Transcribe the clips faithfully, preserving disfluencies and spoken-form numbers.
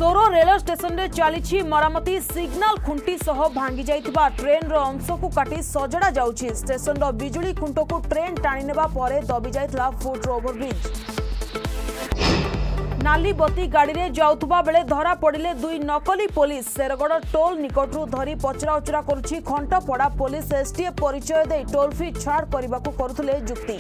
सोरो rail station रे चली मरामती सिग्नाल खुंटी सह भांगी जाइथिबा ट्रेन रो अंश को काटी सजड़ा जाउछि। स्टेशन रो बिजुली खुंट को ट्रेन टाणी नेबा परे दबी जाइथिला फुट ओवरब्रिज। नाली बत्ती गाड़ी रे जाउथबा बेले धरा पड़िले दुई नकली पुलिस। शेरगढ़ टोल निकटरू धरी पचरा उचरा करुछि खंटपड़ा पुलिस। एसटीएफ परिचय दे टोल फी छाड़ करबाकू करुथले जुक्ति।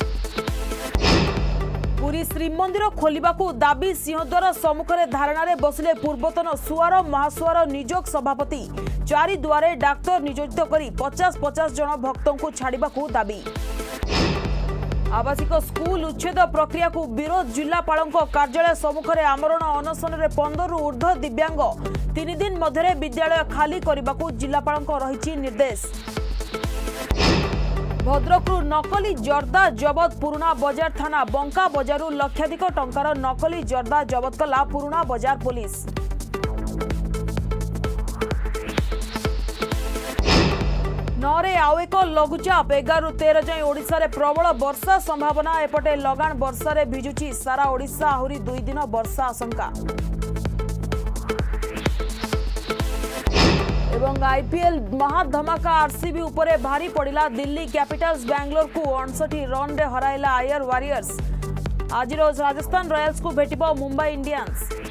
पुरी श्रीमंदिर खोलिबाकू दाबी सिंहद्वार सम्मुखरे धारणा बसिले पूर्वतन सुआर महासुआर निजोग सभापति। चारि दुआरे डाक्तर नियोजित करी पचास पचास जन भक्तों को छाड़िबाकू दाबी। आवासिक स्कूल उच्छेद प्रक्रिया को विरोध। जिलापाल कार्यालय सम्मुखरे आमरण अनशन में पंद्रह रु ऊर्ध्व दिव्यांग तीन दिन मध्य विद्यालय खाली करने जिलापाल रही निर्देश। भद्रकरू नकली जर्दा जबत। पुराना बजार थाना बंका बजारू लक्षाधिक टंकार नकली जर्दा जबत कला पुराना बजार पुलिस। नौरे आउ एक लघुचाप एगारु तेरह जाए ओडिशा रे प्रबल वर्षा संभावना। एपटे लगान वर्षा रे भिजुची सारा ओडिशा। आहुरी दुई दिन वर्षा आशंका। एवं आईपीएल महाधमाका आरसीबी उपरे भारी पड़िला दिल्ली कैपिटल्स। बेंगलोर को अड़सठ रन रे हराइला आयर वारियर्स। आज रोज राजस्थान रॉयल्स को भेटिबो मुंबई इंडियंस।